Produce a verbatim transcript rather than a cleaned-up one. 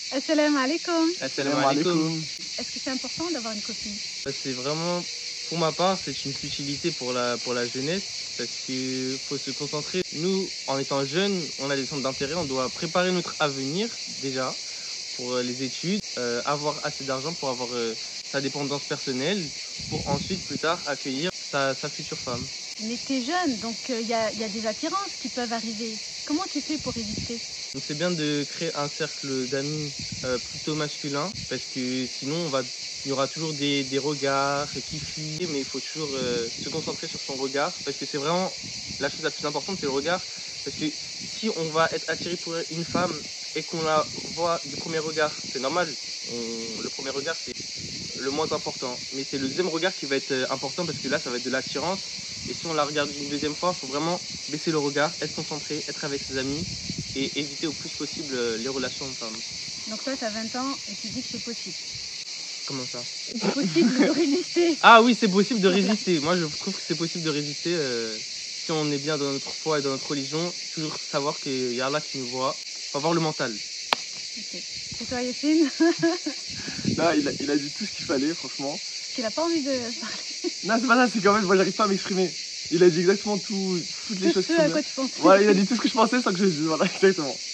Assalamu alaikum. Assalamu alaikum. Est-ce que c'est important d'avoir une copine? C'est vraiment, pour ma part, c'est une utilité pour la, pour la jeunesse parce qu'il faut se concentrer. Nous, en étant jeunes, on a des centres d'intérêt, on doit préparer notre avenir déjà pour les études, euh, avoir assez d'argent pour avoir euh, sa dépendance personnelle pour ensuite, plus tard, accueillir sa, sa future femme. Mais t'es jeune, donc il euh, y, a, y a des attirances qui peuvent arriver. Comment tu fais pour résister? Donc c'est bien de créer un cercle d'amis euh, plutôt masculin parce que sinon on va, il y aura toujours des, des regards qui fuient, mais il faut toujours euh, se concentrer sur son regard parce que c'est vraiment la chose la plus importante, c'est le regard. Parce que si on va être attiré pour une femme et qu'on la voit du premier regard, c'est normal, on, le premier regard c'est le moins important, mais c'est le deuxième regard qui va être important parce que là ça va être de l'attirance. Et si on la regarde une deuxième fois, il faut vraiment baisser le regard, être concentré, être avec ses amis et éviter au plus possible les relations hommes-femmes. Donc toi, tu as vingt ans et tu dis que c'est possible. Comment ça? C'est possible de résister. Ah oui, c'est possible de résister. Moi, je trouve que c'est possible de résister euh, si on est bien dans notre foi et dans notre religion. Toujours savoir qu'il y a Allah qui nous voit. Il faut avoir le mental. Ok. Et toi, Yacine? Là, il a, il a dit tout ce qu'il fallait, franchement. Tu n'as pas envie de parler? Non, c'est pas ça, c'est quand même, moi, j'arrive pas à m'exprimer. Il a dit exactement tout, toutes les Tout choses ce qui sont à bien. quoi tu pensais. Voilà, il a dit tout ce que je pensais sans que je le dise. Voilà, exactement.